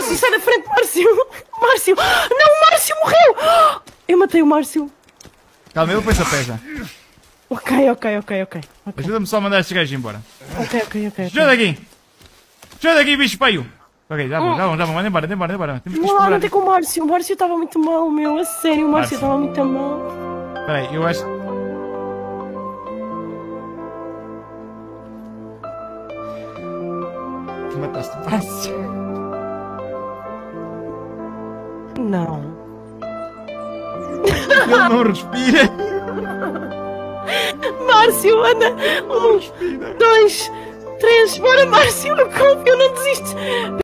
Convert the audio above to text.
Márcio, sai da frente, Márcio! Márcio! Não, o Márcio morreu! Eu matei o Márcio. Calma, eu depois a pé já. Ok. Ajuda-me só a mandar estes gajos embora. Ok. Ajuda aqui! Ajuda aqui, bicho feio! Ok, já vão, manda embora. Temos que explorar. Não tem com o Márcio. O Márcio estava muito mal, meu. A sério, o Márcio estava muito mal. Espera aí, eu acho... Tu mataste o Márcio. Não. Ele não respira. Márcio, anda! 1, 2, 3, bora, Márcio! Eu confio, não desistes!